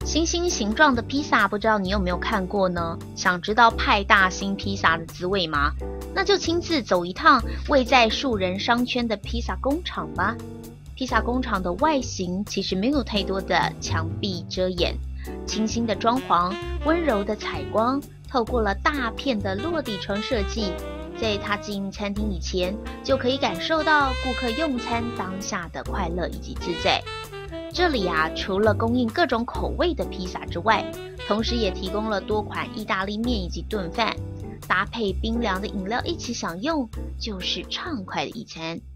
星星形状的披萨，不知道你有没有看过呢？想知道派大星披萨的滋味吗？那就亲自走一趟位在树人商圈的披萨工厂吧。披萨工厂的外形其实没有太多的墙壁遮掩，清新的装潢，温柔的采光，透过了大片的落地窗设计，在踏进餐厅以前，就可以感受到顾客用餐当下的快乐以及自在。这里除了供应各种口味的披萨之外，同时也提供了多款意大利面以及炖饭，搭配冰凉的饮料一起享用，就是畅快的一餐。